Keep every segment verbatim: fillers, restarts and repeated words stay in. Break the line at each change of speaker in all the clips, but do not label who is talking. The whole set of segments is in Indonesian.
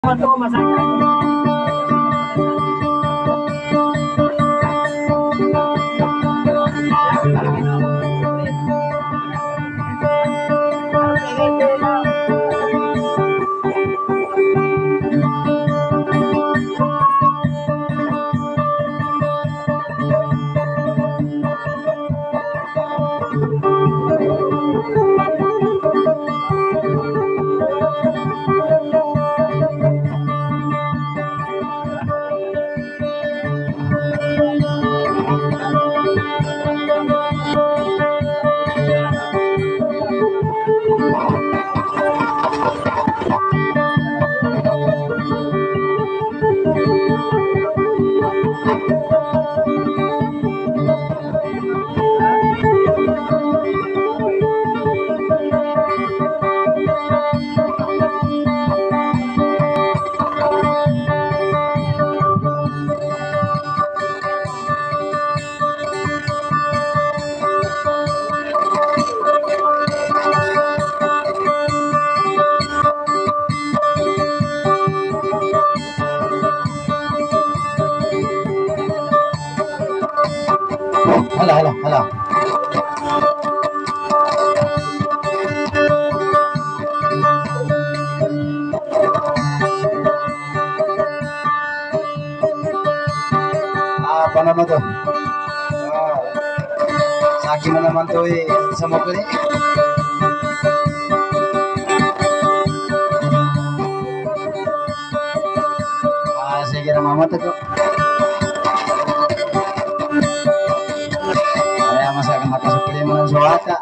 Foto masyarakat.
Hala, hala, hala. Apa nama tuh? Oh, Saki mana naman tuh eh, sa mo ko ni? Ah, sige na mama tuh. Kaya masakan makasukli mo ng suwata.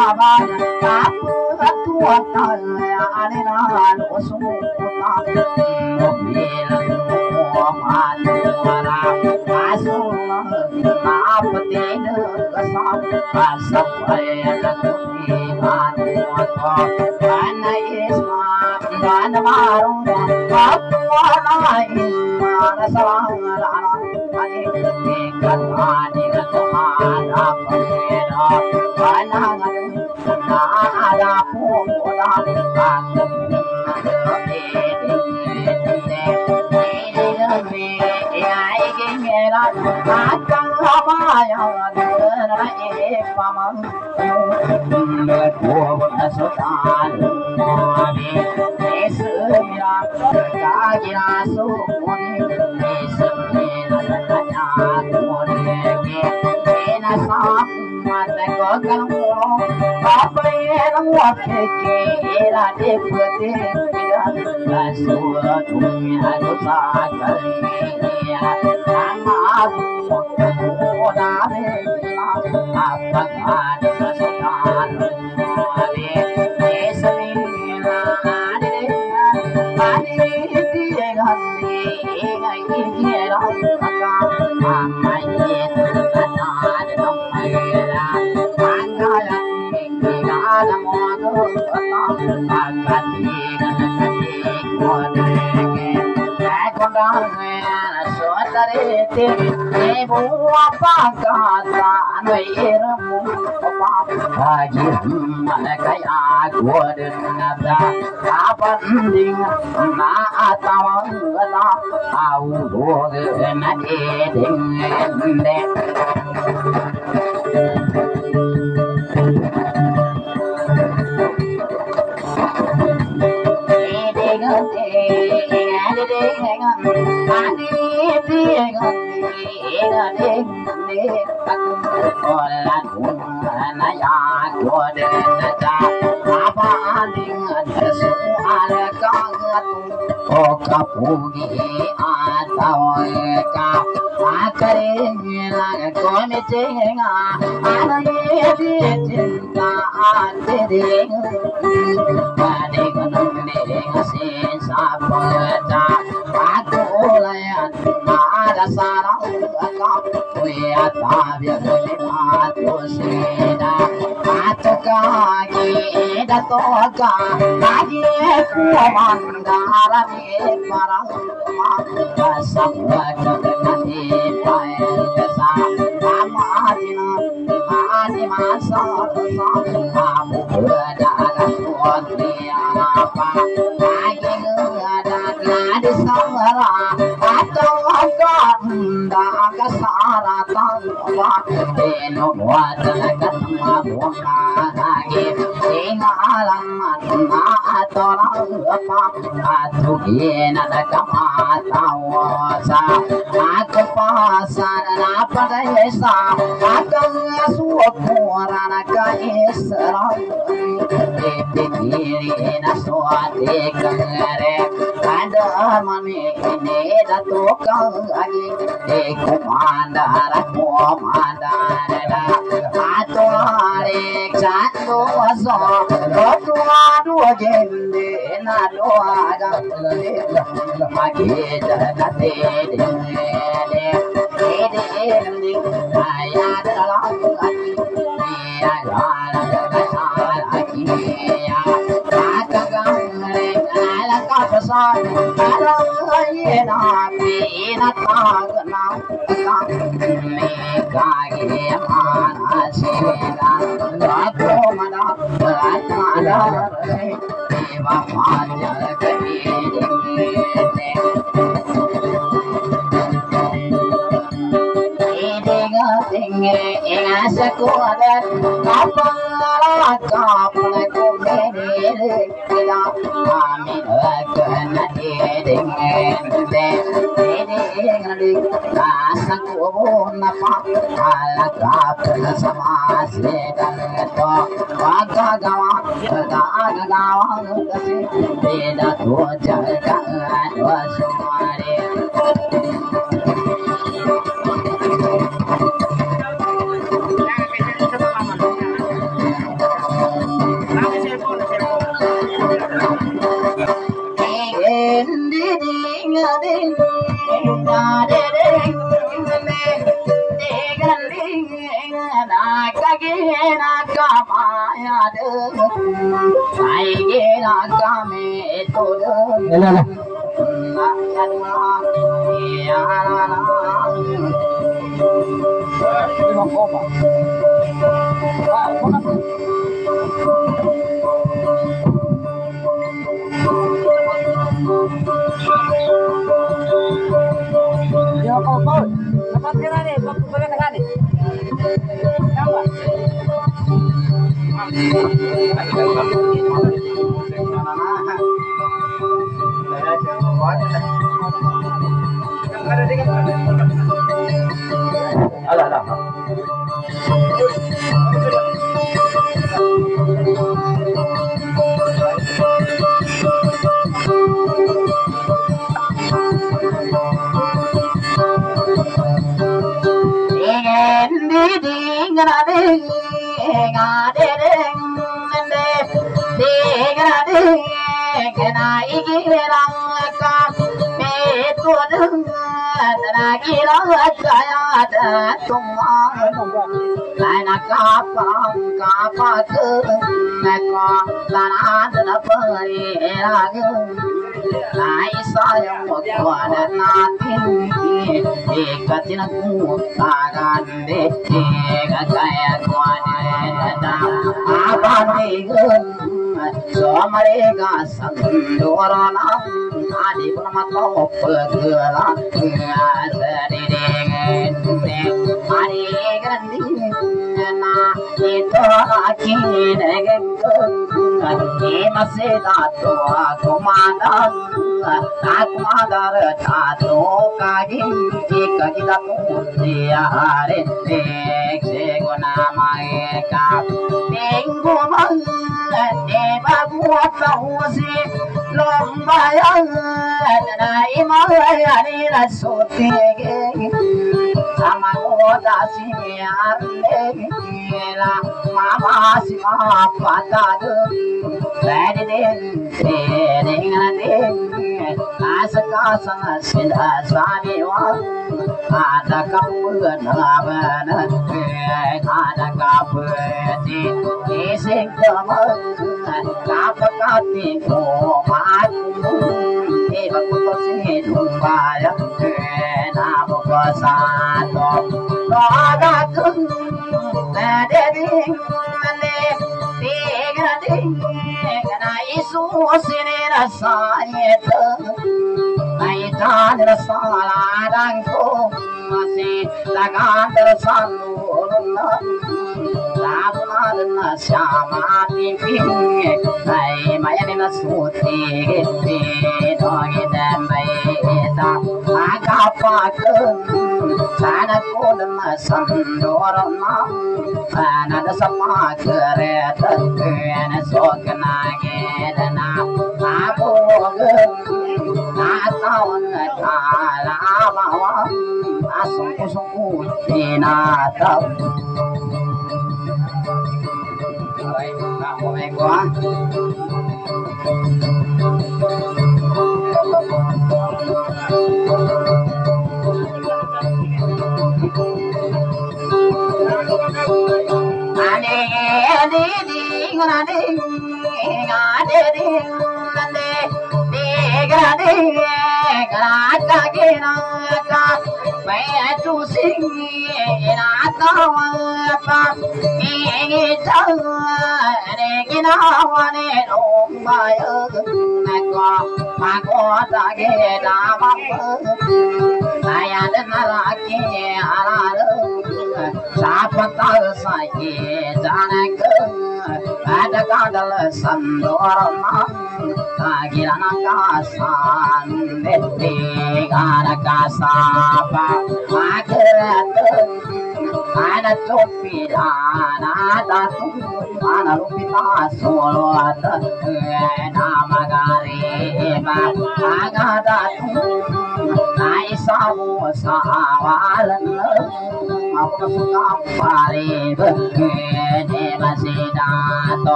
Hãy subscribe cho kênh Ghiền Mì Gõ để không bỏ lỡ những video hấp dẫn.
một ngày là mùa mà mùa là à số là bất tế nữa sao à sắp về là cũng đi mà mùa to anh ấy mà anh mà rồi mà mùa lại mà là sao là anh đi gần mà đi gần mà là về đó anh đang mà đã phụ đã anh có căn hộ có bây nó ngọt kề kề là đẹp vừa đẹp là xua thùng nhà có xa cây tháng mà một mùa đã về mà bắt mà được số tan đi để xây là đi mà đi đi gần đi ngày kia đó mà mày nhìn là nó để không mày là là một người con mà cả gì cả gì của đời cái con đó nghe là số ta đi tìm để bố ba cả ta nuôi mu ba ba gì mà cái à của đời ta ta vẫn đi mà tao người ta ao đồ người mà đi đến đây Kapugi atau ka akare la ko me chenga anaye di cinta ate ade gunung ne ngasin sapata aku layan ada sarang ka kuya tabya ne atu seda atu ka ki datoka lagi ku mandara ni parang ma samwa kanati pai sa amadina adi masa sa amu ada kuatri apa lagi ada di samara atau kanda kasara tangwa eno buat katma bona lagi inalam na atorang apa atu ina kamata wasa aku pasan na padesa akang suapura na kaisra dipikiri na suate kangare ada mani ini datukang lagi de kumandara kumandara atu hari chando waso doa dua gende na doa gande magi jagate de de de aya dalam hati ya jala jala lagi ya akagangre ala kapasan arang na pina tagna me kage mana sena gato mana atala deva maja kami Sekolah kapal kapal kumere kita kami kena dengan dengan rasa kubun apa ala kapal sama sedang itu agak gawa agak gawa kasih beda tuh jaga dua semari Did
Yo kau kau, dapat kena ni, kau boleh kena ni. Nampak?
Alah alah.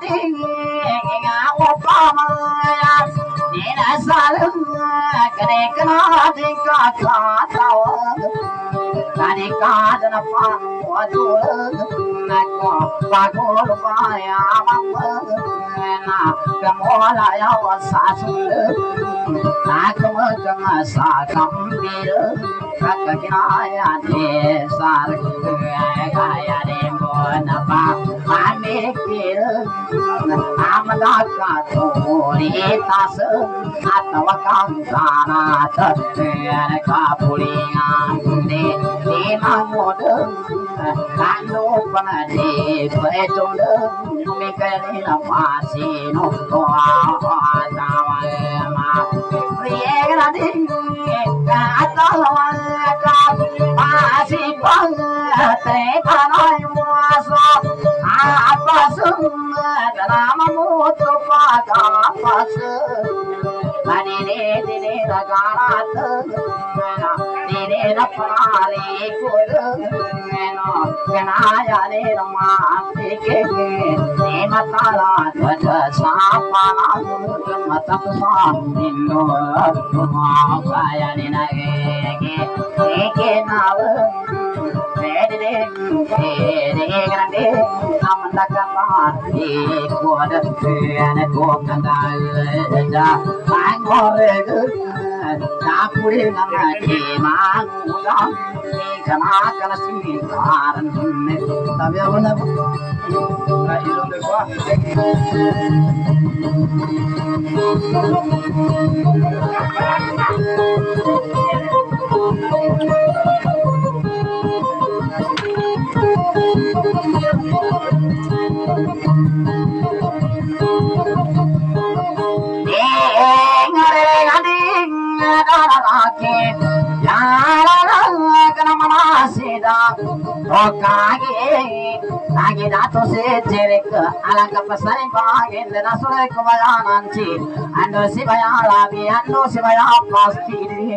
ding ngao pa ma ni na sa lu kane kana ding ka ka tao kane ka na pa wa du na ko pa ko lu pa ya ma na ka mo la ya wa sa su na ka ma ka ma sa kam bi ka ka kina ya de sa ka ya de mo na pa ane ki amada ka to ri ta sa atwa ka na ta ka puri ande ni ma mo de anu pa de pe chong de mi ka ni na ma si no to a ta wa ma ri e ga di ka ta wa ka pa si pa te pa noi mo so a pa su ga na ma mo to pa ka pa su ma ni ne ni ne na ga na ta na ni ne na pa re ko de no ga na ya ne na ma te ke ni ma ta la ta sa pa na ma ta sa ni no ma ka ya ni na ge ge ke na wa de de de de grande amanda ka pa e ko da ne ko ka da da ang mo re ge ta puri na ma ti ma ngu da ni ka na ka na si ni karan ne ta bia bona na i donde kwa Lagi dato se jerek alangkah pesari bagen dan asure kebayanan ci ando si baya labi ando si baya pasti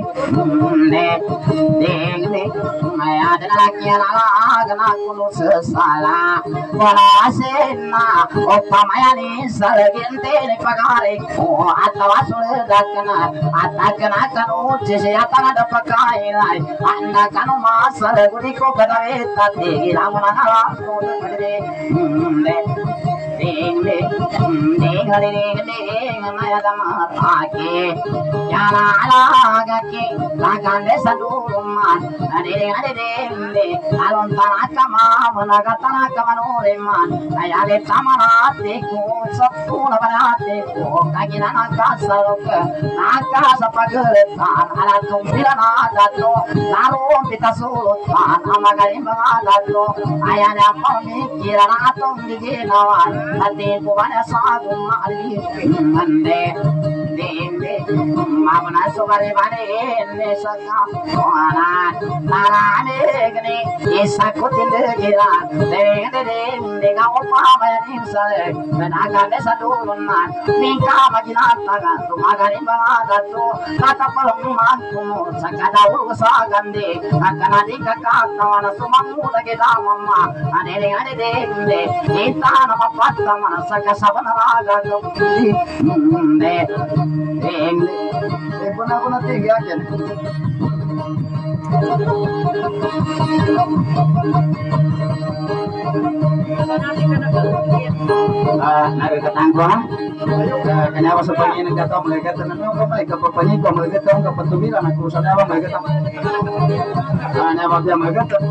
ne deng ne maya dan laki ala agna kunu sesala wala sena opa maya ni salgente ne pagare ko atawa sure dakna atakna kanu jese atana da pakai lai anda kanu masal gudi ko kadave tate ramana ko de ne ding ding ding ding ding maya dama ake yana ala gake lagande saduman ade ade de alon tanaka ma managa tanaka manore man ayale tamana te ko sapuna banate ko kagina nakasarok nakasa pagatan ala tumbira na dato naro pitasolo tan amagari bangato ayana pami kirana tongi nawan ate ko bana sagu mali mande dende mabana sobare bane ne saka ona narane gne esa kotinde gira dende dende ga opa bani sare naga ne sadulunna ninka magina taga to magari bangato kata palumma kumu sakada urusa gande akana dikaka kawana sumamu lagi damamma ane ane dende eta nama patta manasaka sabana raga gopudi munde dende e puna puna te gya kya ah naga katangko kanya wa sa pangin ng gato mga gato na no kamay kapapani ko mga gato ang kapatumira na kusa na ba mga gato ah na ba dia mga gato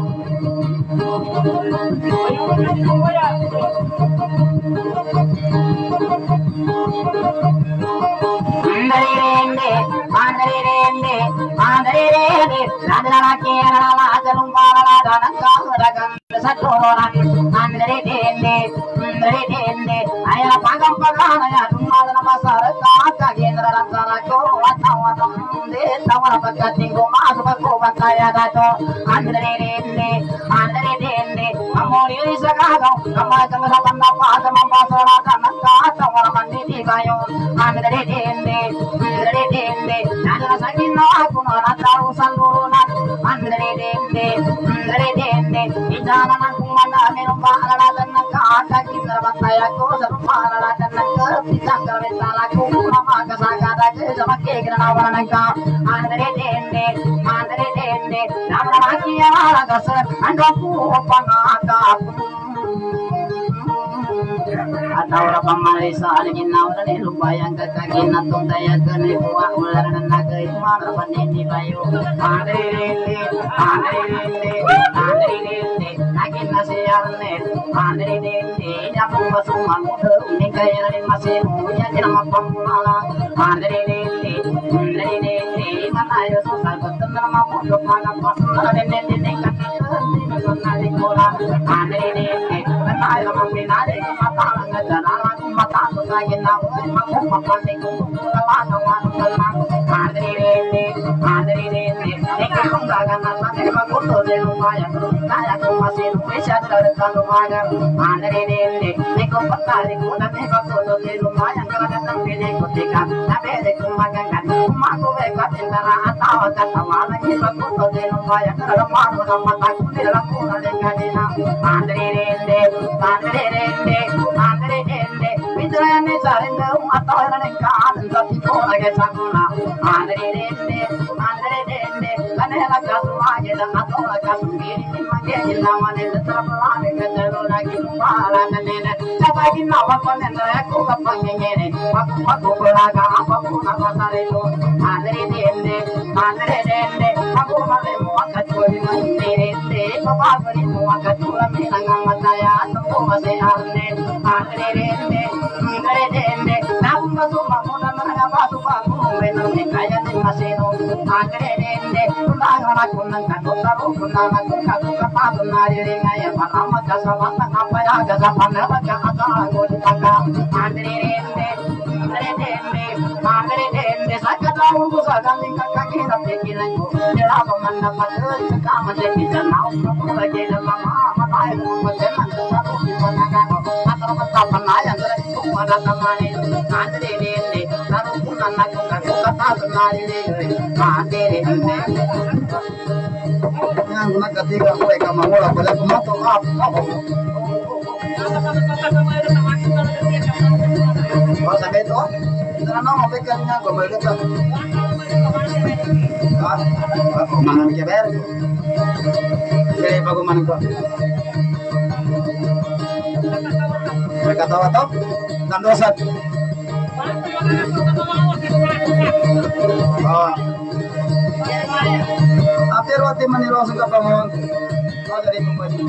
Mandarende, mandarende, mandarende, radala kera la jalum bala danaka ragan satorona, mandarende, mandarende, ayah pagam pagana ya dumala masar ka gendra rantana ko watawa de tawara pagati ko masu ko bataya dato, mandarende, mandarende, amori sagago, kamay kamay panda pa sama pasara kanaka tawara mandi kayo, mandarende Andre dende, nana sakin no aku nana tahu sandurunan. Andre dende, andre dende, ijana nang kumana minum bala dan nangka maka kita bataya ko sa paralakan ng pisang karbentala ko mama kasagada ke sama ke granawa nagka andre dende andre dende namra kiya gasar ando ko pangaka atawra pamarisa algin nawra ne lubayang kakagin natong daya kene kuwa ular na nagay mara panini bayo andre dende andre dende andre dende agin na siyarne andre dende yapong basumang ini kaya rin masinu ya kinama pamala andre dende andre dende manayo susal kotum na mamulo pana pasala dende dende kakita sunali kola andre dende manayo mampinade matala ngadana mata susagin na mamu mapande kumula pana wanula andre dende andre dende eka kungaga na mane makuto de lumaya kaya kumasinu esha darkanu maga andre dende eko patali kuna ne makuto de lumaya kaya tampile kotika nabede kumaga kan kumago ve katindara atawa katawala ki makuto de lumaya kaya mamu na mata kunira kuna de kadina andre dende andre dende andre dende vidrayane sarenda atawa ne kaadan sati kona ge saguna andre dende andre dende kanela kasumage da atawa kasumiri mage ilawane tarapane kadalo lagi mala nene sabagi nawa konena ko kapangene paku paku pelaga apa kuna pasare to andre dende andre dende aku male muaka chori dende papa bari muaka chula milanga mataya to mase arne andre dende andre dende namma suma mona mana basu basu mena kaya de maseno andre dende ulanga kunanga kotaro kunanga kunanga kapatu nari ngaya parama kasawata kapaya kasapana kasata golitaka andre dende andre dende andre dende sakata ungu sagami kakakira pekilango delava manna patul kama de kitanau bagi mama mama ibu macam satu kipanaka atau mata panaya kumada tamane andre dende lalu kunana kunanga kapatu nari andre dende yang guna ketiga mereka mengolah pada pematok apa oh sampai itu karena mau pekannya gue berdekat ah aku mana nih keber jadi bagus mana kok mereka tahu atau dan dosa oh Apir wati maniro sa kapamon. O dari pembadi.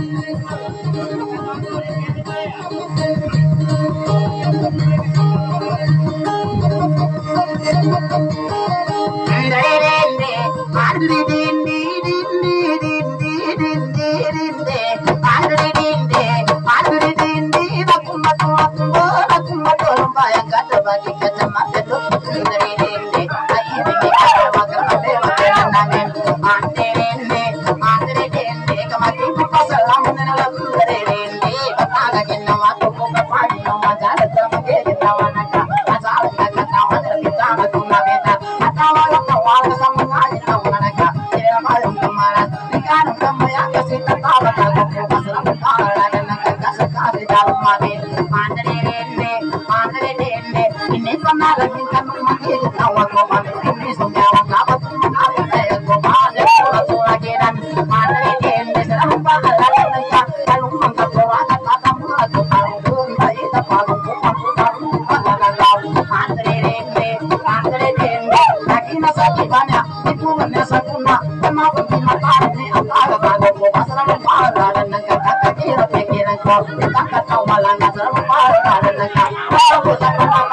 Dende, adri dindi dindi dindi dindi dindi, adri dindi, adri dindi, nakumatu akumbo, nakumatu lumbaya kata bagi kata mata tu, adri dindi, ayi dindi kata bakal kata bakal nangen, adri dindi, adri dindi, kamati pasal lamun dalam adri dindi, kata kena waktu buka pagi nama jalan termakai kita wanita, asal kata kawan kita betuna beta, atawa kawan sama ngaji nama mereka, tidak malu kemarin, ikan kemaya kasih tertawa kalau pasal berkala dan kasih kasih dalam mati, adri dindi, adri dindi, ini pernah lagi kan mati tawa kawan ini semua kawan kawan saya kawan itu lagi dan adri dindi serang pahala mereka kalau mangkap orang kata kamu aku tahu bayi tak palu aku tahu kata kau adri dindi, adri dindi, lagi nasi banyak itu menasa guna kenapa kita ini antara kamu pasal pahala dan kata kira pikiran kau kita kata malah nggak serang pahala dan kata aku tak pernah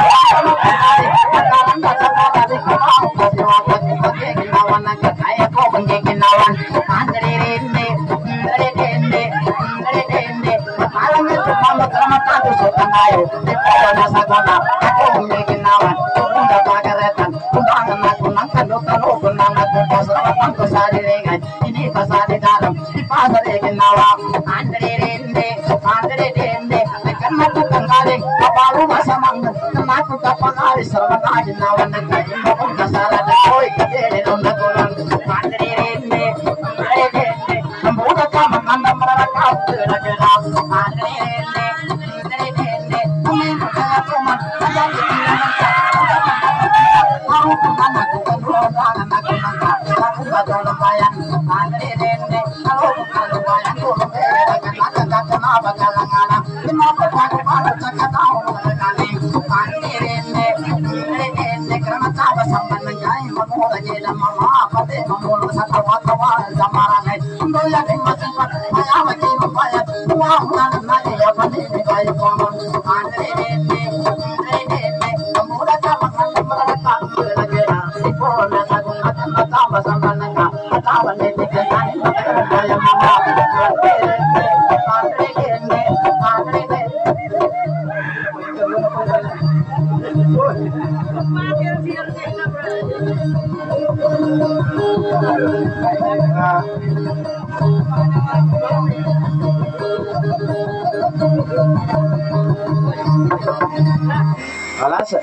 ini pasal di dalam di pasar ingin nawak andre rende andre rende akan matu kangale kapalu masa mang kenapa kapangale serba ngaji nawan nagaji mau kasala da koi kadele onda kolang andre rende andre rende membuka kamang anda meraka kera kera andre rende
Alas.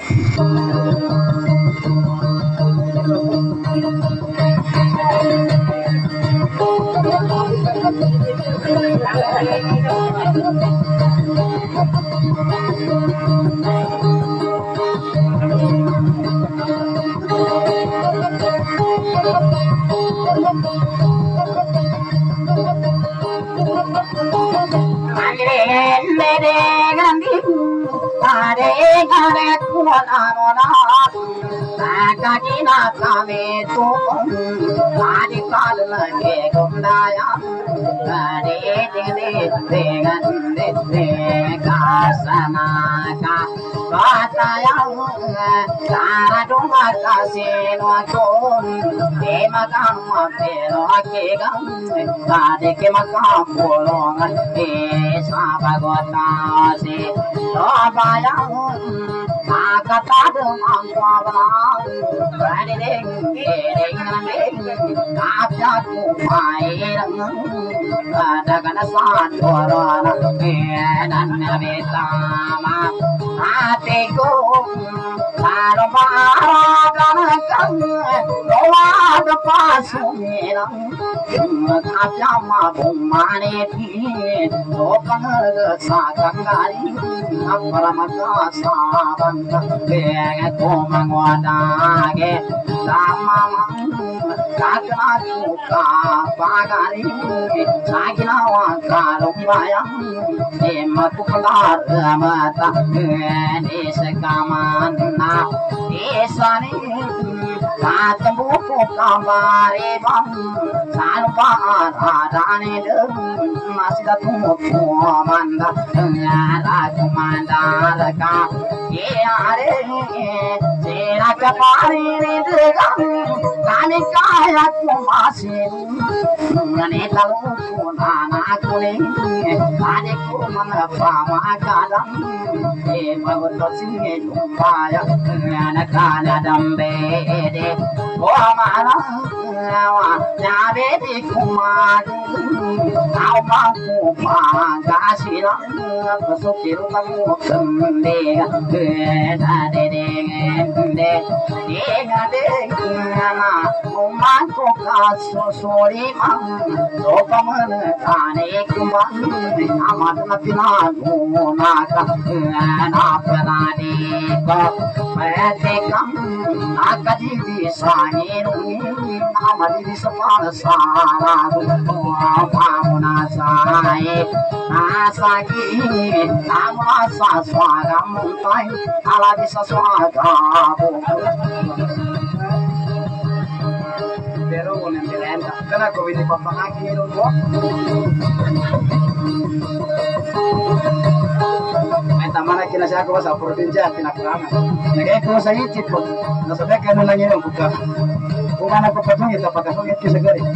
Tamana kina siya ko sa probinsya tinakurangan. Nagay ko sa itit ko. Nasabi ka na lang yun buka. Kung ano ko patong ito pagkasungit ko sa gari.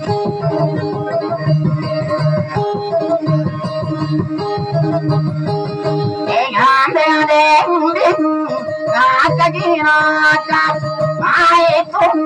Ding ding ding ding nakagina ay tung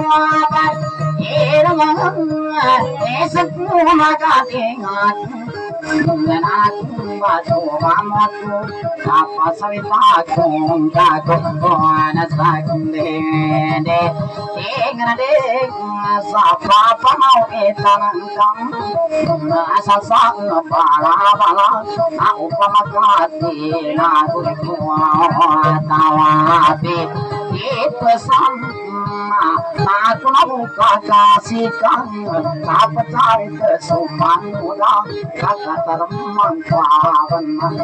nakapyapuapat irang esat mo makatingat dan aku batu mamatu apa sawita kung kago nasakunde de ingrade sapa panau etanang kang asa sang bala bala au pamakati na gua tawati ipesan aku nabuka kasihkan apa cari kesuman muda kakak teremang kawan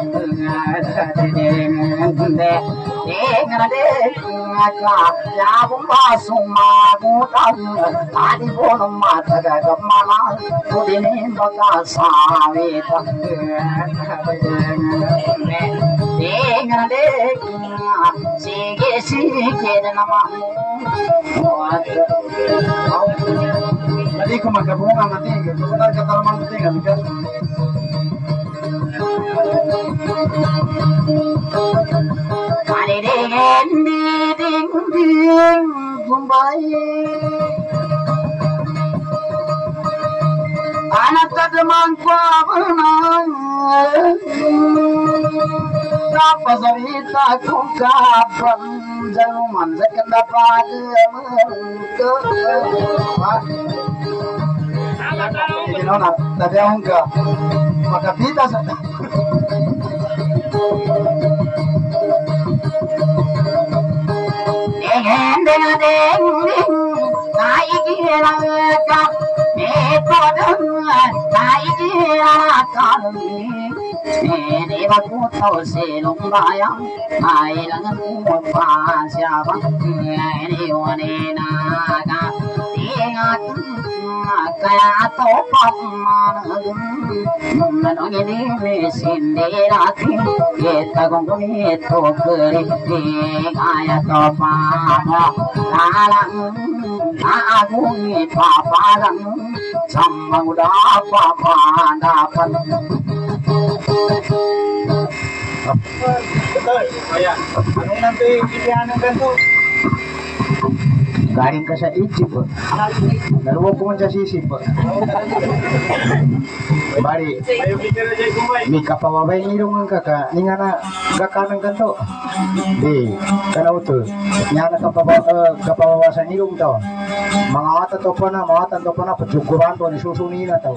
de dengan dek ngaka ya bumba suma bukan tadi bolong mata gagap mana kudini baka sawita dengan dek sige sige namamu
Jadi ko magkabunga mati, sebentar kata lamang mati kan kan.
Kali dengan di ding ding kumbai, anak tademang kuabenang, apa cerita ku kapan jaman sekian dapat ke
Jadi nona, tapi ang ka makapita sa
dengan dengan ding naik kira kap itu dengan naik kira kap ini aku tahu selong bayang ai langan umpa siapa ini wanita ingat kaya topak manong ini mesin dirati kita gonggongi itu keri kaya topak kalang agungi papalang sambang udah papa dapat
ano nanti pilihan ng ganito?
garing ka sa isip
Dalawa po man sa sisip. Bari, may kapawabay nilong ang kaka, ni nga na kakanang kanto. Di, kanaw to. Nga na kapawawasan nilong to. Mga ata to pa na, mga ata to pa na, patsukuran to, ni susuni na to.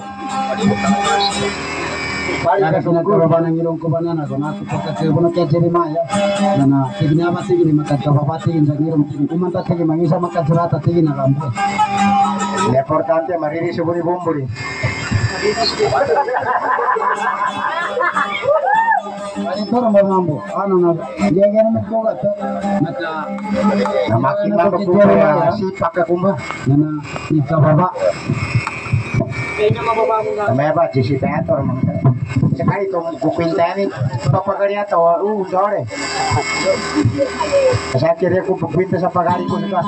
Bari,
nagkaroon ng ilong ko ba na ako na pagkakasya ko na kaya Jeremiah na na tignawa tigin magkakapapatigin sa ilong kumanta tigin mangisa magkasurata tigin na kampo.
importante mariri suburi bumburi.
Ito rin ba mambo? Ano na? Hindi ka naman ko ka to. Naka...
Namakin na ba kumba ya? Sipak ka kumba?
Na na, ikababa.
Namanya ba? Jisitator mga. Sekali itong kukwinta ni papagari ato, uh, dore. Kasi akhirnya ko kukwinta sa pagari ko nito.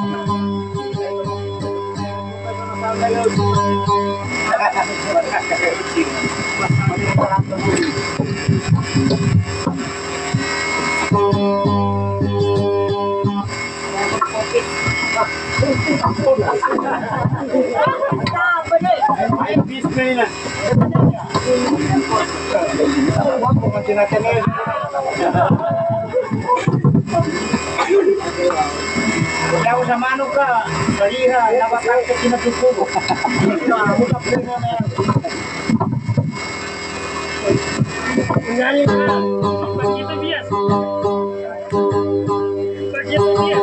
Kaya sa mano ka, baliha, labakar ka kinatutubo. Ako sa puno na yan. Kunyarin ka, pagkita bias. Pagkita bias.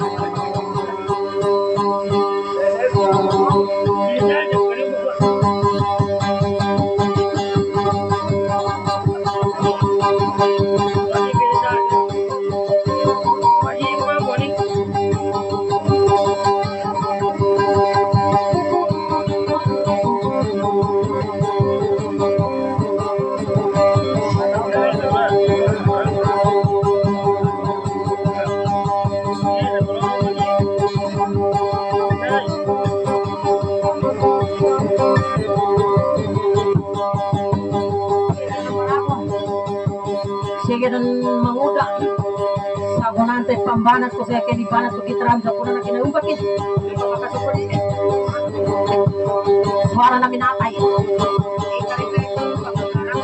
Pambanat ko saya kini banat ko kitram sa puna na kinaubakin. Suara namin atay.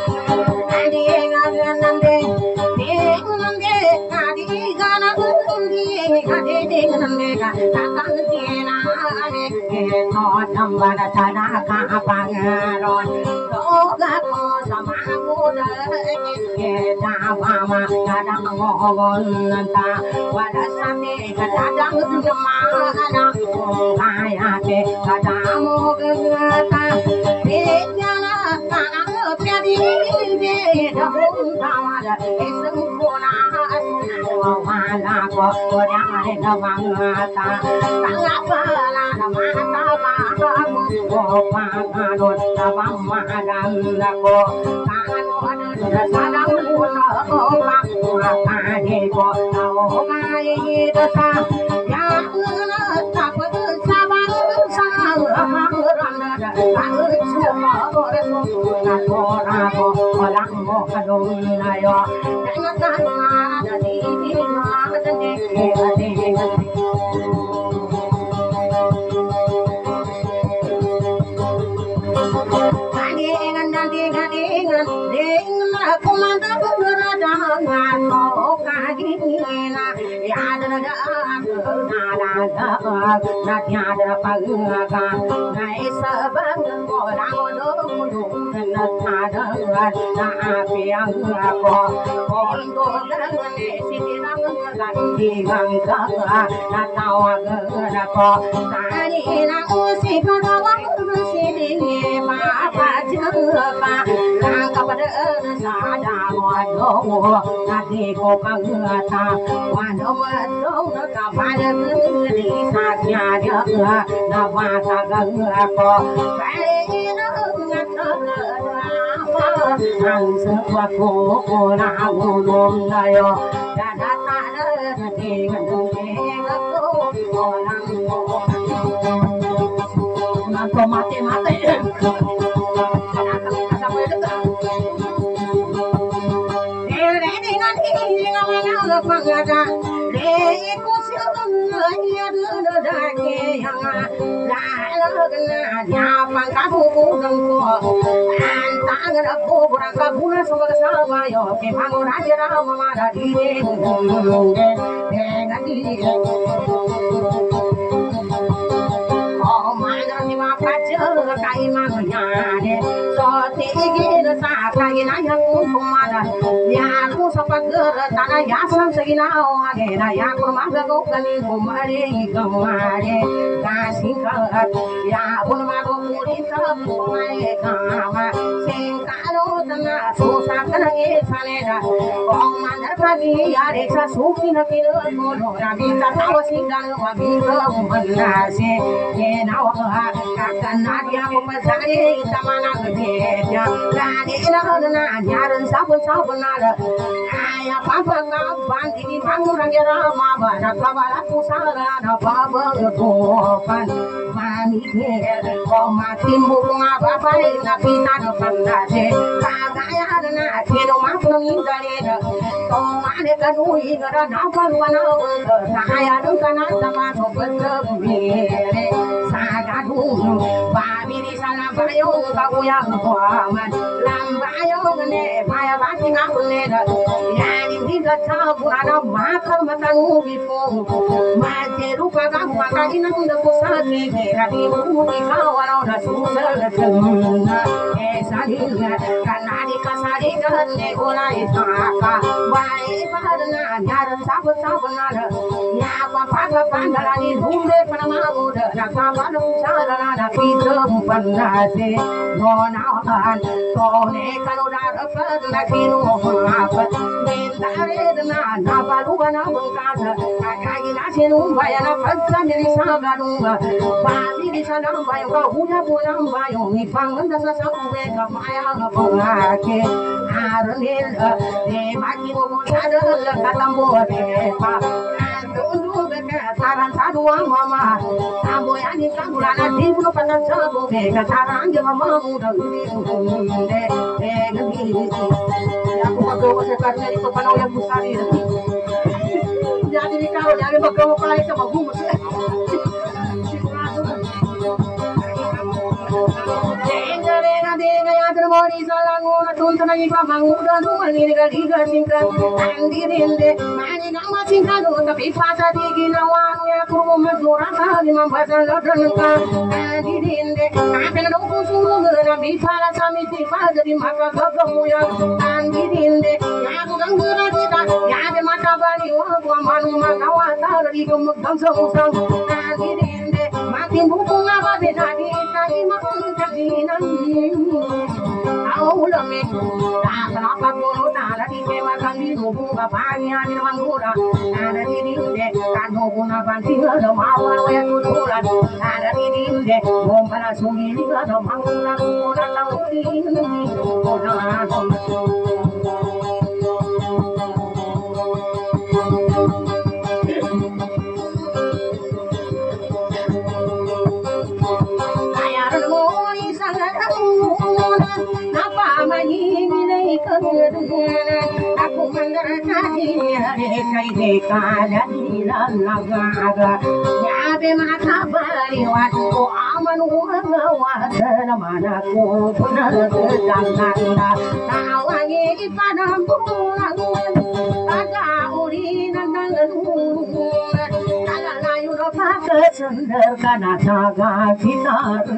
mori salanguna tuntuna ipa manguda numani galiga singkan andirinde mani nama singkanu tapi pasa digina wangya kumu majura kali mambasa lodanka andirinde kapena doku suru na bifala samiti padri maka gagamuya andirinde yaku gangura kita yabe mata bali wa manu makawa tari gumudang samusang andirinde makin buku ngaba bedadi tadi makun kajinan aulame tak apa pun tak di kewa kami buku kapanya di manggura ada di dinde kan buku nabanti ada mawar ya tuturan ada di dinde bombala sungi ada manggura ada tahu ini ada aku menderita kai dekada dilalaga nyabe mata baliwat ko aman wawatan manaku benar kedanganda tawangi ipadam pulang ada urina nangan ada layu pakai sender kana saga kita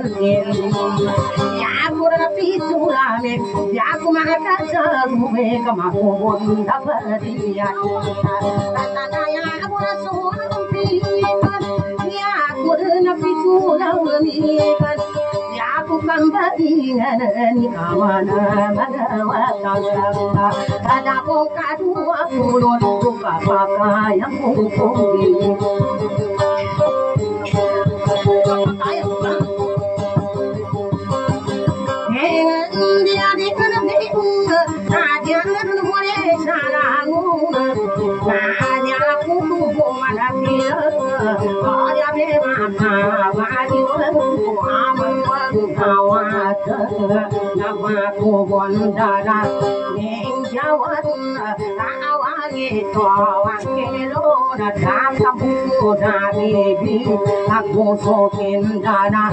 ya kurang pisulame ya aku mata jarume kamaku bonda beriya tanda ya aku rasul pikan ya kurang pisulame kan ya aku kembali ngani kawana magawatanga ada boka dua puluh buka pakai yang kukundi Namaku bondara ning jawat awangi tawang kelo datang kampung dari aku sokin dana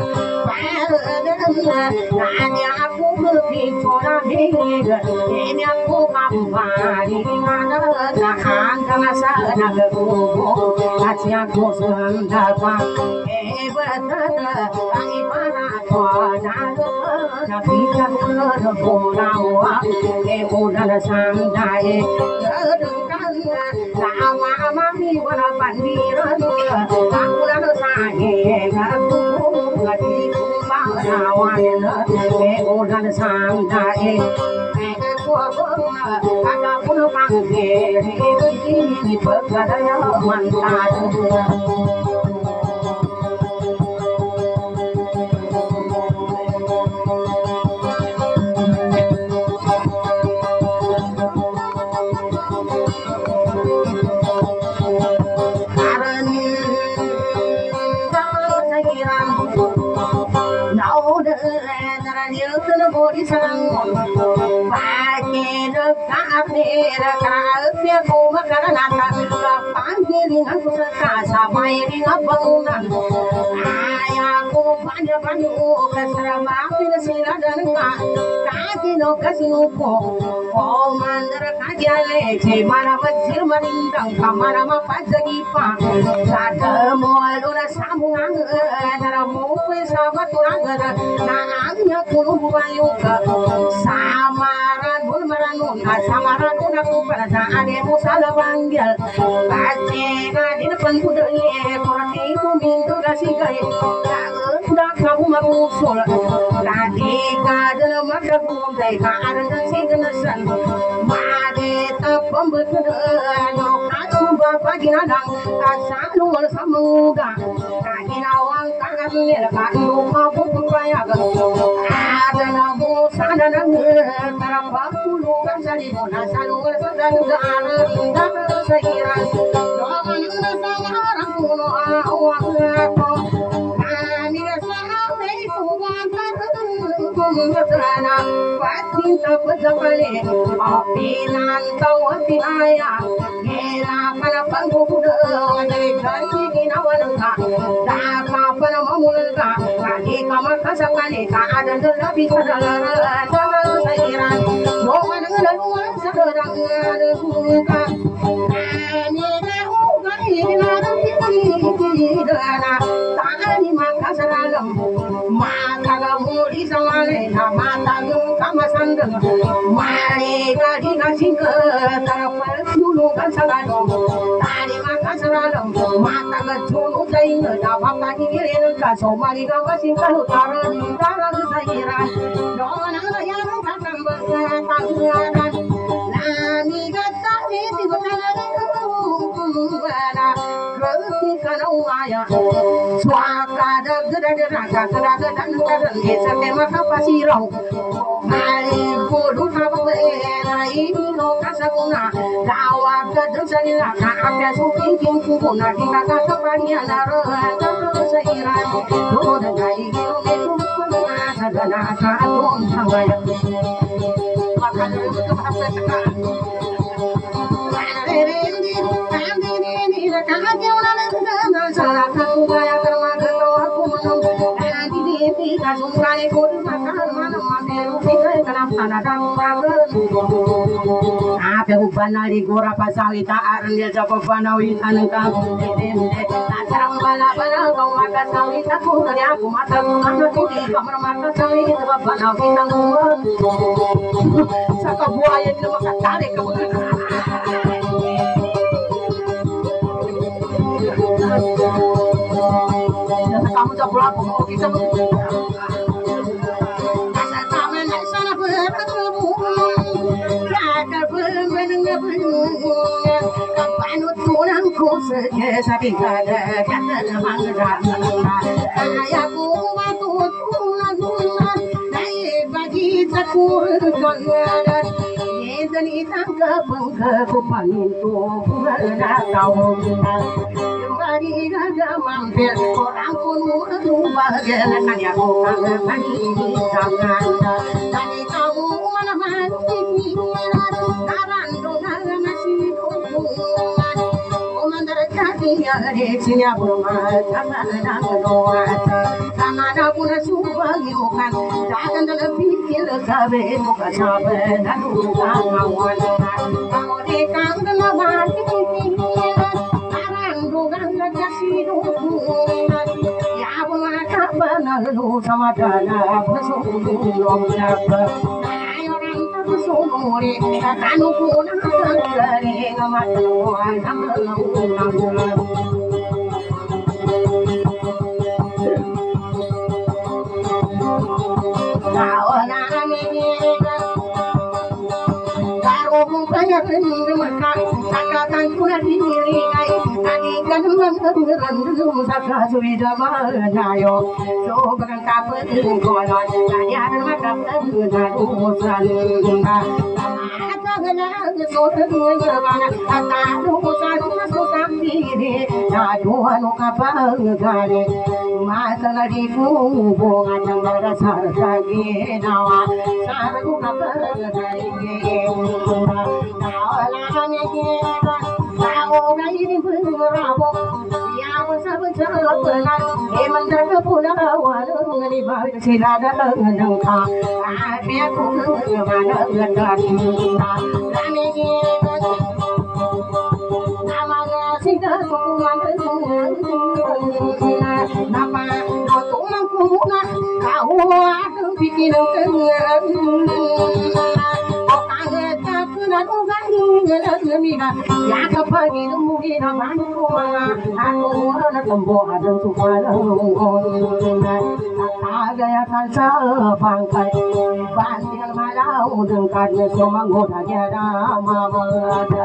nanya aku berbicara hidup ini aku kembali mana tahan karena sana berkubu kasih aku sendapa hebat lagi mana tua tapi kan terbunawa kemudian sandai terdengar lama mami wana pandiran aku dan saya aku lagi kumbawan kemudian sandai aku ada pun panggil ini perkara mantan body sang pakai dekat dekat dia kau makan nata panggil dengan suka sampai dengan bangunan ayahku banyak banyak keseraman sila dan kaki no kasinuko kau mandar kajale cemara bajir menindang kamar apa pajagi pa sada mulu na sambungan ada mau sama turang ada nangnya kulu buayuka samaran bun maranun samaran pun aku pada ada musala panggil pacena di depan kudanya kurang itu minggu kasih gaya tak kamu marusul tadi kadang maka kumai kadang si genesan made tapam berkenan kacu bapak ginadang kasalu sama uga kaginawang kangen lera kanu kapu kupaya ada nabu sada nang taramba pulu kan sali bona salu sedang gara indah seiran doan nasa orang kuno awak kami sahabat tuan kumutana patinta pajapale apinan tawati aya gela para pangguda dari kaki ginawanka daka para mamulka kaki kamar kasakane ka ada lebih sadar sairan no mana lalu sekarang ada suka ani tahu gani nara tiri dana tani maka seralam mata gamuri samale mata kama sandang mare gadi nasingke tarapal dulu kan sagado tani maka seralam mata gajunu jaing dapat tadi kiren ka somali ka singkal utara utara sairan dona yang kakang bertangan nami gata itu bukan kalau maya suaka dagda dagda dagda dagda desa tema kapasirau ai bodu tabe ai no kasaguna dawa kadusanya ka apya suking king kubuna tinggal kapania naro sairan do dagai gilo metu sadana ka aton sangaya maka itu apa sekarang Apa ubana di gora pasawi ta arnya jago banawi tanang kamu dende sarang bala bala kau maka sawi aku dari aku mata aku di kamar maka sawi itu banawi tanang saka buaya itu maka tarik kamu kamu tak pulang mau kita masa taman sana berlaku jaga bermenengah bermenengah kapanut pulang ku sakit kada kata mangga ayahku matut pulang pulang naik bagi takur kongan yedan itang kepengke kupanin tu purana kau Mari gaga mampir orang pun berubah gelakan ya bukan pagi jangan tadi kamu mana mati karan dongan masih hubungan komandar kaki ya sini bunga sama nang doa sama nak pun suka bukan jangan dalam pikir kabe bukan sabar dan bukan kawan kamu dekang dalam hati ya bunga banal sama dana bersungguh siapa orang tersumuri kanu pun dari nama Tuhan banyak mereka katakan pula diri tadi kan mengeran saka sudah manayo coba kan kapal kolon tadi ada maka benar urusan kagana soalnya mana kata urusan masuk sendiri aduh kapal gare masa lagi hubungan yang berasal dari nawa sarku kapal gare ya kapagi mungkin naman ko ako na tambo adan sumalang agaya kalsa bangkai bandil malau dengkat somanggo dagara mamada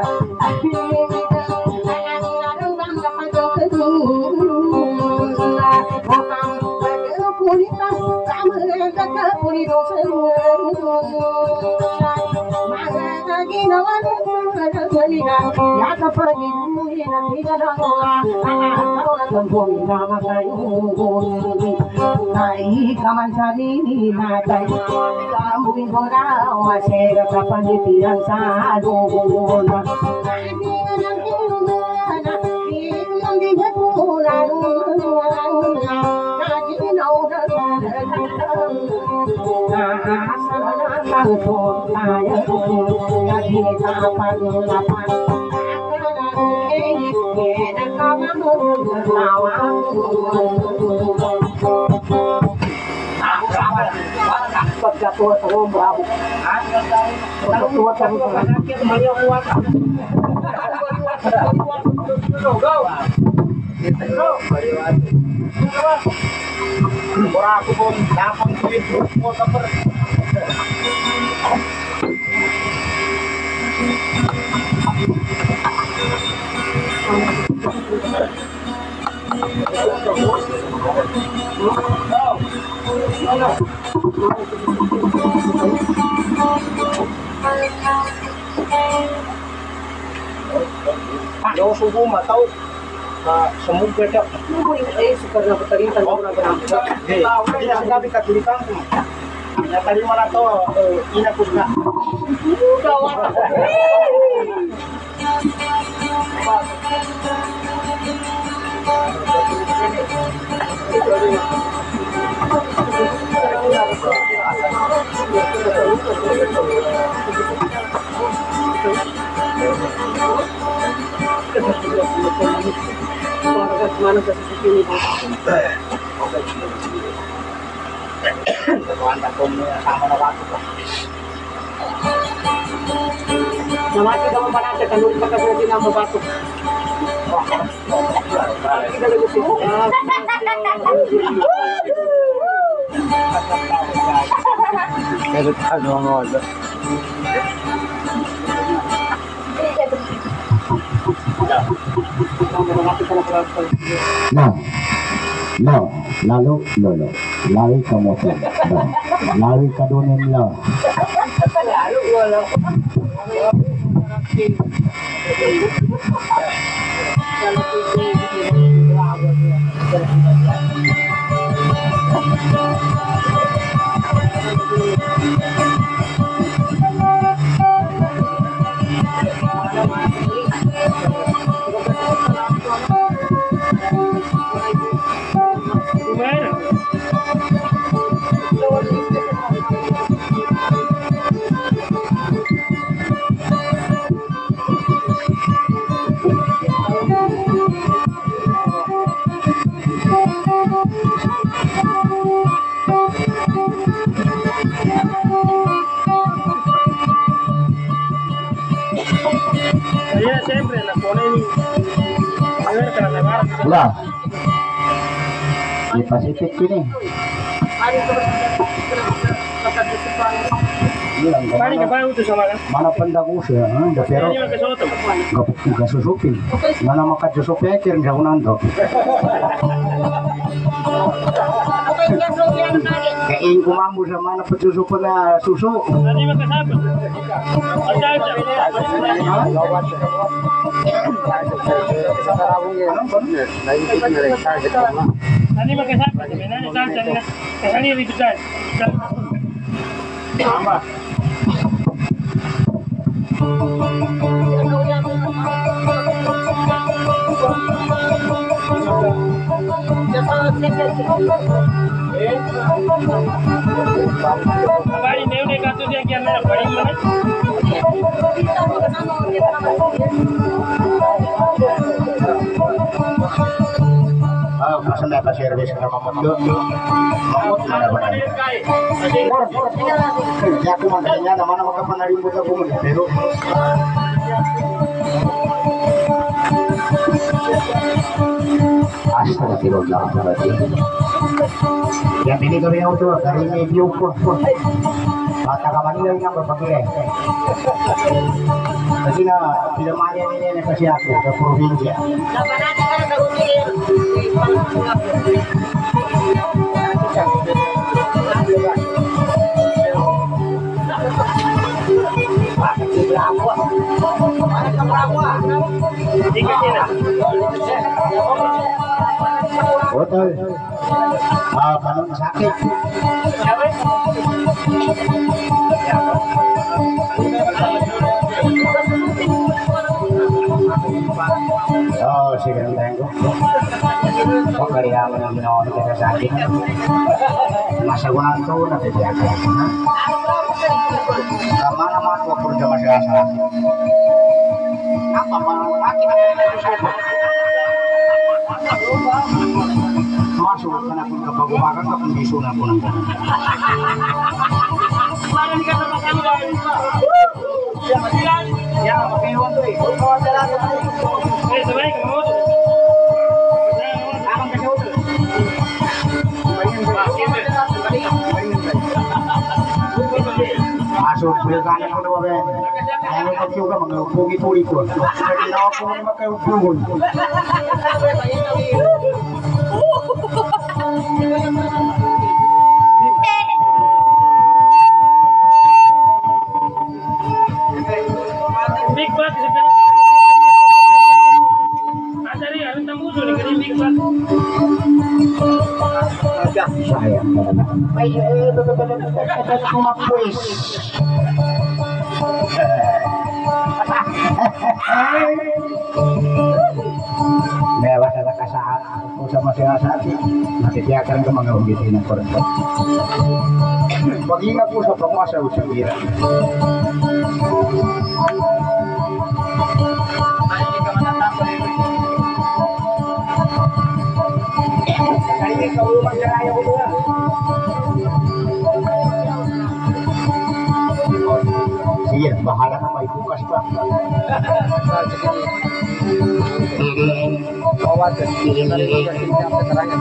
ya kapagi mungkin tidak ada tempoh nama kayu kai kaman sani nakai kamu ingora wasir kapan ditian sadu
Pagkatua sa mga bravo. Pagkatua sa mga bravo. Kembali ako kuat. Go, go. Ora ako pun dapat duit mo sa per. Yo subuh matau semua kerja. Eh sekarang petani kan orang berapa? Tidak sekali kaki kampung. Ya tadi mana tahu ini aku suka. Namanya kamu mana ada kan dulu pakai berarti nama batu.
No, no, lalu lolo, lari ke motor, no, lari ke dunia lo.
Lalu lolo. Saya siempre la ponen a ver que la lavar.
Udah, di Pasifik ini.
Paling ke bayu tu sama kan?
Mana pendagus ya, ada pero
Ini ke soto.
gak gak susupin. Mana makan susupin kira jauh nanto. Kayak ingku mampu sama mana pesusupin susu.
Tadi makan apa? Ada aja. Tadi makan apa? Sebenarnya salsa ni. Sekali lebih besar. Apa? Hमारी नेव ने कहा तुझे क्या मेरा बड़ी मन
Ah, masa nggak kasih service ke mamut tuh? Mamut mana benar? Ya aku makanya nama nama kapan hari muda aku mau Peru. Astagfirullahaladzim. Yang ini kau yang tuh dari medium pun. Mata kapan ini yang berpakai? Jadi na tidak main ini kasih aku ke provinsi. Betul. Ah, kanun sakit. Oh, si ganteng ko. Kok kaya mo na minood ka sa akin. Masa ko na ito, nabibiyak ako, ha? Kamana matu aku udah masih asal. Apa malah laki masuk karena pun kebagumakan ke pendisu na pun ang ya pakai waktu itu kalau jalan eh sebaik kamu tuh akan kasih waktu masuk berikan yang udah babe yang itu juga menghubungi tuliku jadi aku memakai hubungan
Big Bag Adari harus tamu dulu dengan Big Bag.
saya rumah kuis mewah kata kasar sama siasat nanti dia akan kemana begitu ini korban bagi aku satu masa usia kira ini kalau masyarakat yang udah iya bahala nama ibu kasih pak bawa dan dari keterangan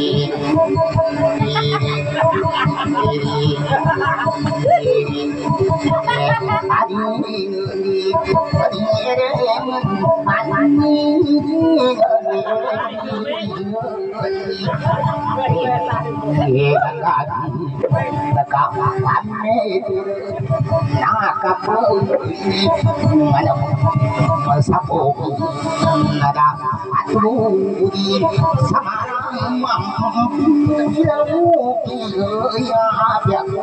sapo nada atudi samaram ilamu ya biaku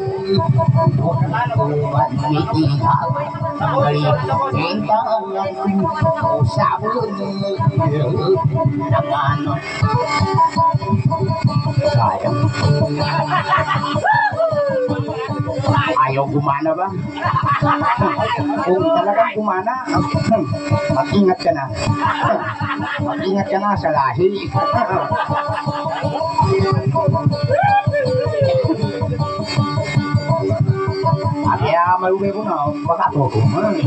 wani dari entanganku sabun dengan sayang ayo kumana bang kung talagang kumana mag-ingat ka na mag-ingat ka na sa lahi kaya may umi ko na pakato ko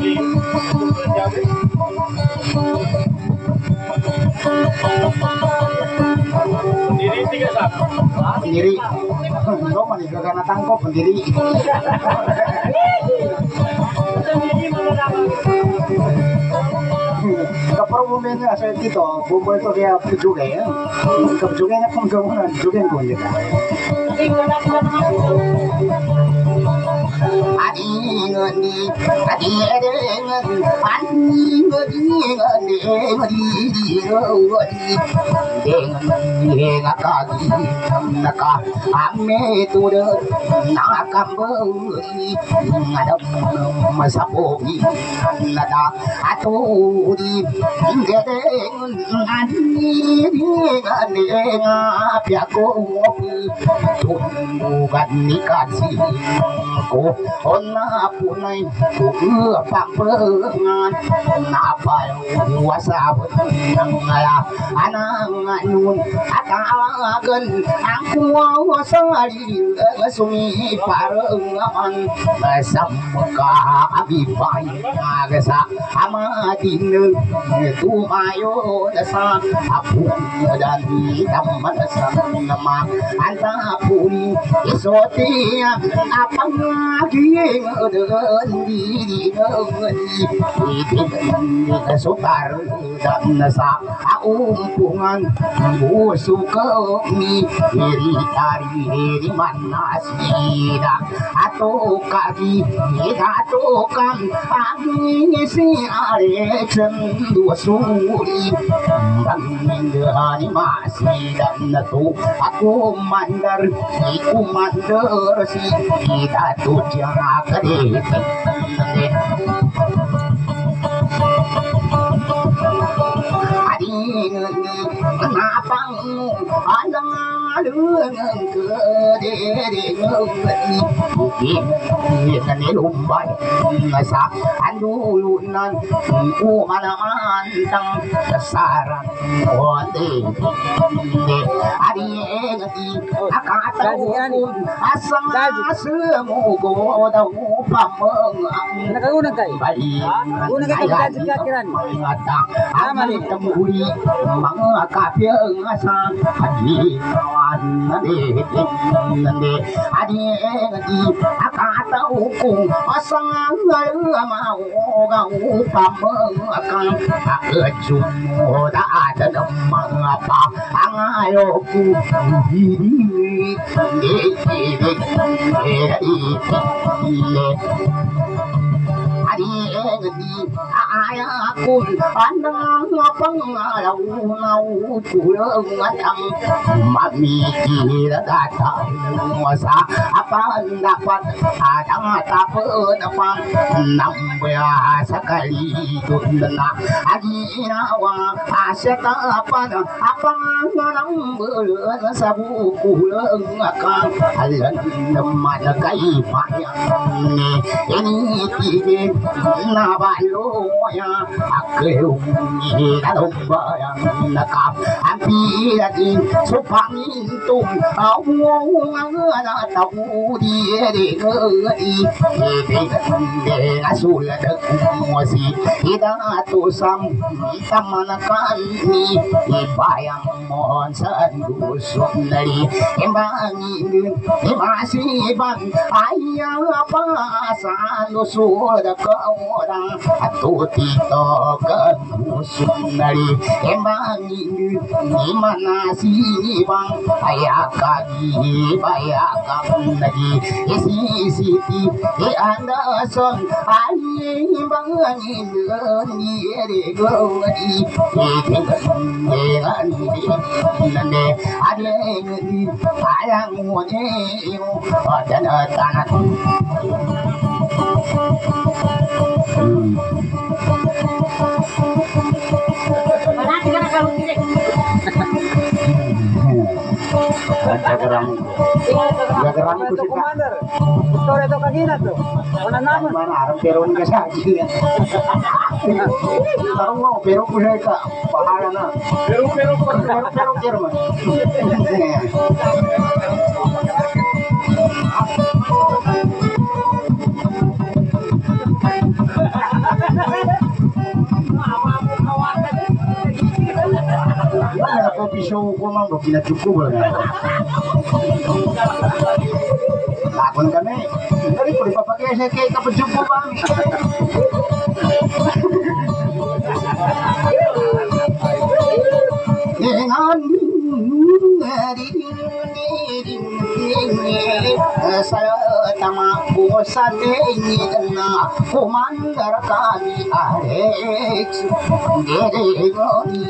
Pendiri tiga satu.
pendiri lo manis gak kena tangkap pendiri keperluannya saya itu bumbu itu dia juga ya kejuganya penggamunan juga yang gue juga adi ngani adi dengan adi ngani ngani ngani dengan dengan kaki naka ame tu de nakam beri ada masapogi nada atu di ingeden adi dengan dengan piaku bukan nikasi ko ona punai ku pampengan napa wasab ngala anang nun atawagen aku wasari sumi parengan samka abibai agasa amadin tu mayo dasa apu dan taman sama anta pun isotia apa lagi ngeden diri ngedi kesukar dan nasa umpungan busuka mi diri tari diri mana sida atau kaki atau kan pagi si are cendu suri dan menghani masih dan tu aku mandar iku mandar si kita tu jaga deh adi
pang anang lương cửa để để ngơ đi đi cái này lùm bay ngày sa anh du lùn nan u mana man tang saran oh đi đi adi ngati akata asang asam go dau pameng
Nakauna kay.
bali
Una kay kajikiran.
amali temui mga kapyeng asa adi kawan nade nade adi ngati akata ukung asang mau ga upameng akang akejum da ada demang apa angayoku hidi hidi hidi adi ngati ayaku pandang pengalau ngau tulung ngatang mami kira datang masa apa dapat adang apa dapat nambah sekali tundana adi nawa asyaka apa apa nambah sabu kulung akang halan nemad kai payang ini tide na bayo ya akleu ni domba yang nakap ampi lagi supangin tum au ngana tau di de ngadi de de asul de mosi ida tu sam samanakan ni bayang mon sandu sunari embangi ni masih ban ayah apa sanu sudah orang atau tito kan sunari embangi ni mana sih bang ayah kaki ayah kamu lagi isi isi di anda son ayah bangi ni ere godi dengan nande ada ngedi ayang ngone dan tanah Jagarang, jagarang itu sih.
Sore to kagina to. Mana nama?
Mana arang pero ni kasi aji. Tarong mo pero ko siya ka pahala na. Pero pero pero pero pero man. Wala ko pisau ko mang kinacukup lah. Lakon kami. Dari ko dipapakai saya kay kapajuko bang. Dengan saya tama bosan ini na komandar kami Alex dede goni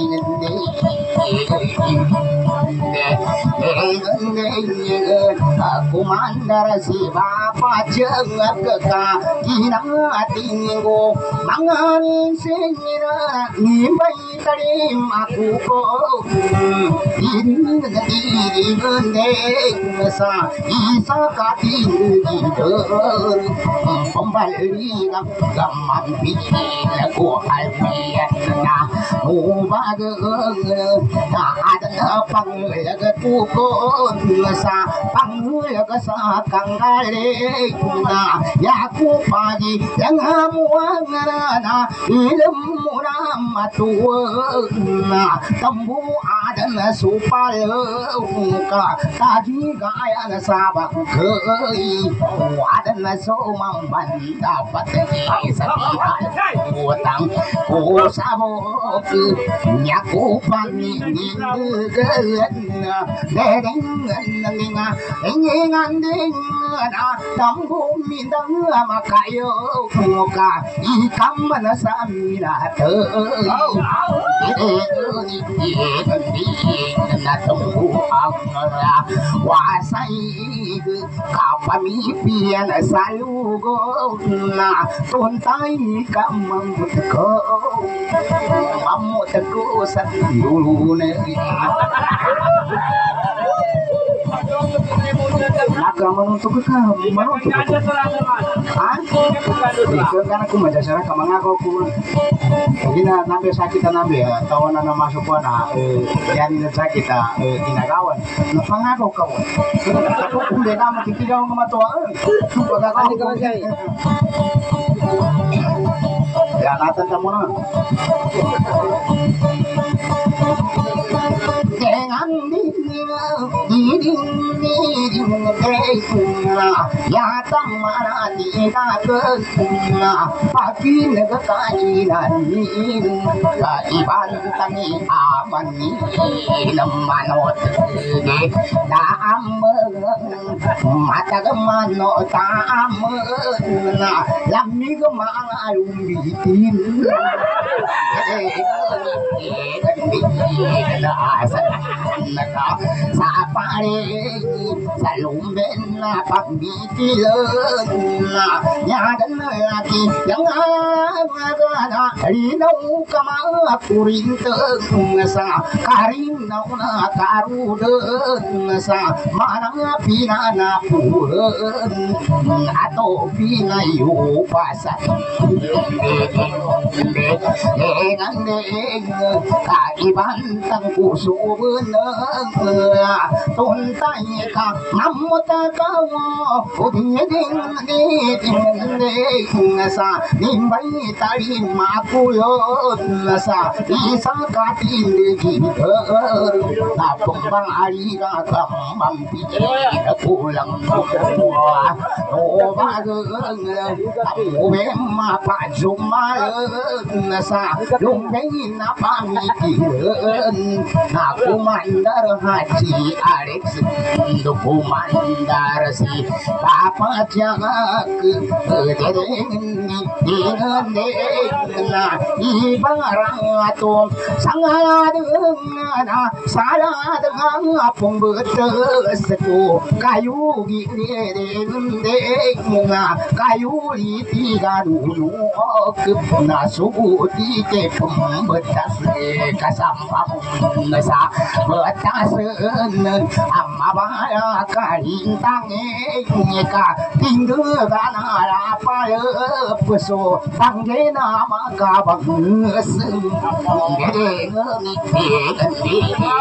komandar si bapak jengat keka kina tinggo manganin senyira nimbai tarim aku ko ini diri gede sa isa kati gider pembali gamam pilih ko alfian na ubag na ada panggil ketuko sa panggil ke sa kanggale na ya ku pagi yang hamuang na ilmu ramatuwa na tambu ada supal ka kaji gaya na sabang kei ada na so mamban dapat sa utang ko sabo nyaku pani ni gelen dedeng nginga ngingan ding na tambu mindang makayo ka ikam na samira te na tambu angara wasai kapami pian salugo na tuntai kamang ko mamut
teguh dulu nih. Maka menuntut ke menuntut ah itu kan aku macam cara kamang aku aku jadi na nabe sakit nabe ya tahu nana masuk wana yang ini sakit inagawan na pangako kau aku kumbe nama ketiga orang matua suka kau ya natan kamu na jangan ya tamara tidak kena pagi negakajinan kaiban tani amani namanot daam mata gemanot taam lami gemangalum bitin sa pare sa lumben na pagbikilan ya dan lagi yang agana rinaw kama kurinteng sa karinaw na karuden sa manang pinana puren atau pinayo pasan dengan dengan kaiban tang puso benang tuntai ka namuta ka uding ding ding ding sa nimbai tari makulot sa isa ka tindi gider na pumbang alira ka mampi kulang kuwa o bagang o bema pa jumal sa lumeng na pamikiran na kumandar haji Alex do kumandar si papa tiak kedeng dengan na ibarang atom sangat dengan salah dengan apung betes tu kayu gini dengan kayu di tiga dulu ke nasuku di ke pembetas kasampam nasa betas amma baya kalintang eka tinggal kana apa peso tangge nama kabang seng gede ngeni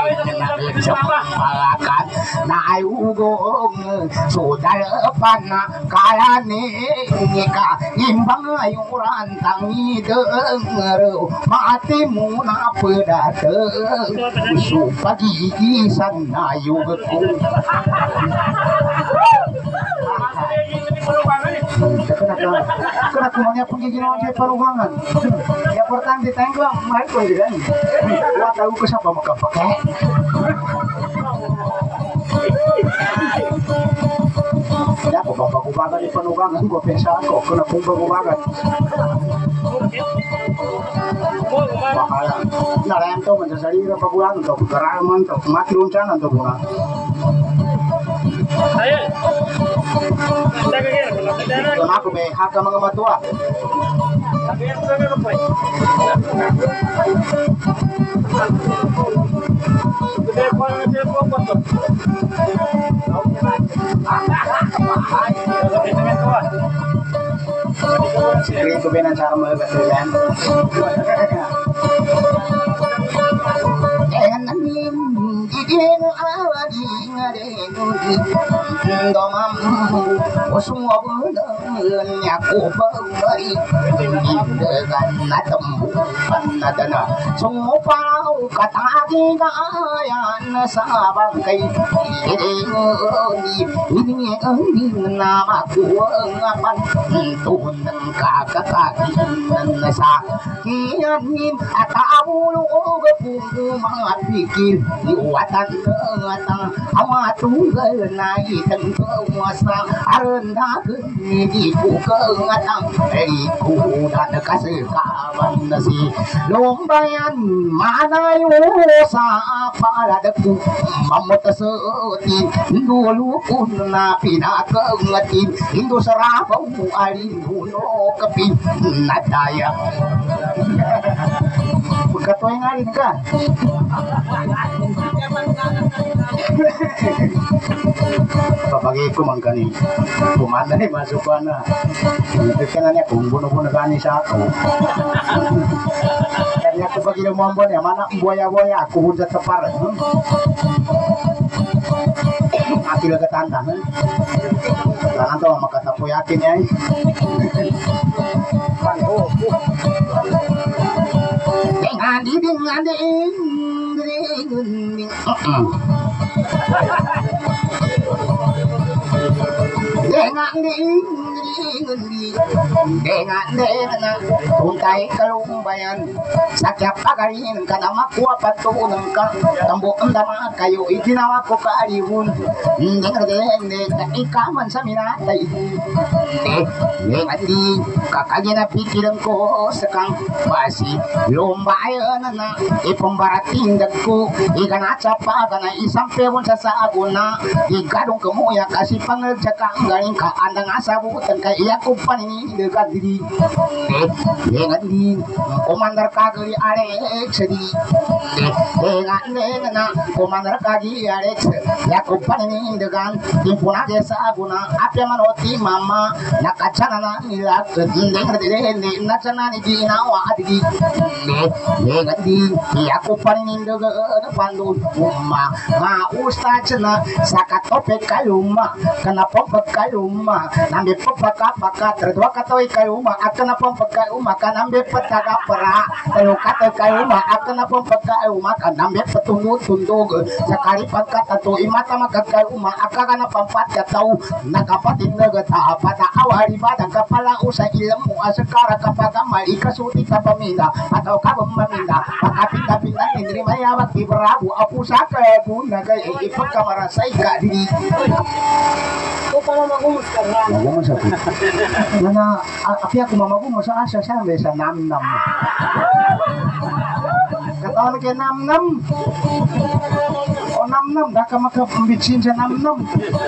malakan nai ugong saudara pana kalane eka imbang ayuran tangi denger mati muna pedateng supagi sana yugeku kenapa kumanya pergi ginawan saya perubahan ya pertama ditenggelam main pun juga nih gua tahu ke siapa maka pakai ya kok bapak kubagan di penugangan gua pensa kok kena kumbang kubagan bakala nalayan to menjadi pagulan to keraman to mati runcangan to bunga ayo aku be hak mga matua Sering kebenan cara mengajarkan. Jangan anim digin awadi ngadengudi domam semua bulan aku beri dengan natembu nadana semua pau kata gigayan sabang kai ini ini ini nama ku ngapan tun kakak kaki nasa kianin ataulu bepungu pikir diwatan tengah amat tunggal naik tengah masa rendah di buka ngatang iku dan kasih kawan nasi lombayan mana yo siapa ladaku mamut seti dulu pun napi nak ngetin Indo serapau alin huno kepin nadaya bukat katoy nga rin ka. Papagay ko man kani. Kumanda ni masuk ka na. Ito ka na niya kung buno-buno gani sa ako. Kaya ako pag ilumambon niya, mana buaya-buaya ako hundat sa paran. Hmm? Ati lang katanda. Hmm? Tangan to, makatapoyakin niya eh. Ngadi ding ngadi ding ding. Dengan ding dengan dengan tuntai kalumbayan sakya pagarin kana makwa patunan ka tambo andama kayo itinawa ko ka alibun dengan dengan ikaman sa minatay eh dengan di kakagina pikiran ko sekang basi lumbayan na ipambarating ko ikana chapa kana isampe won sa saguna igadong kemuya kasih pangerjaka galing ka andang asabutan kay iya kumpan ini dekat diri eh dengan di komandar kagli are sedi eh dengan dengan komandar kagli are ya kumpan ini dengan timpuna desa guna apya manoti mama nakacana na nila dengan dengan nacana ni di nawa adi eh dengan di iya kumpan ini dengan pandu umma ma ustacna sakatope kaluma kenapa kaluma nambe papa paka terdua kata kaluma akan apa kaluma kan nambe petaga pera kalau kata kaluma akan apa kaluma kan nambe petunu tundug sekali paka tu imata maka kaluma akan apa pat tahu nakapatin negata pada awal ibadah kepala usai ilmu asekara kepada mali kasuti kapaminda atau kapaminda maka pindah-pindah indri maya waktu berabu aku saka bunda kaya ipag kamarasay ka diri.
Ito pala magumus ka nga.
Magumus ako. Nana, api ako mamagumus sa asa sabi sa nam-nam. Katawan kay nam-nam. O nam-nam, daka makapambitsin sa nam-nam.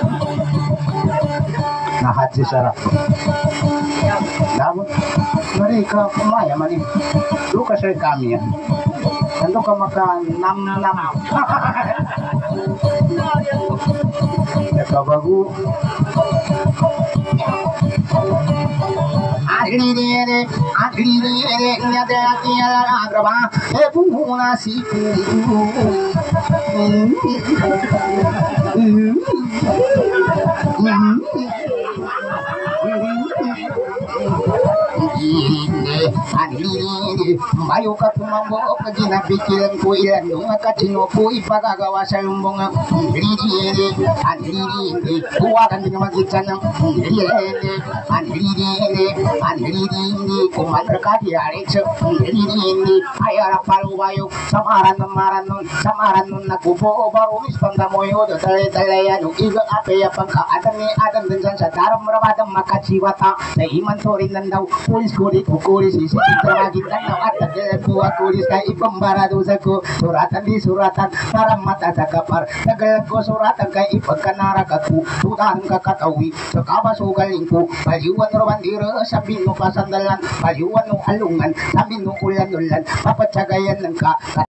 Nahat si Sarah. Dapat, mari ka kumaya, mari. Luka sa kami yan. Tentu ka maka nam-nam. Nakabagu. Agri dire, agri dire, nyade atiya agraba, e puna siku. Ini adili bayu katumambo kagina pikiran ko ilan nung katino ko ipagagawa sa lumbong adili adili kuwa kan din magitan ng adili adili adili kumandar ka di arecho adili ayara palu bayu samaran samaran nun samaran nun nakubo baru mis pandamoyo do tale tale ya no iga ape ya pangka adan ni adan din sa daram marabadang makachiwata sa iman torin nan daw pulis kulit kulis isi terlagi dan at buat kulis kay ipambarado sa ko suratan di suratan para mata sa kapar tagal ko suratan kay ipagkanara ka ku tudan ka katawi sa kabasugaling ko paliwan rawan dira sabihin mo pasandalan paliwan no alungan sabihin no ulan ulan papatsagayan ng ka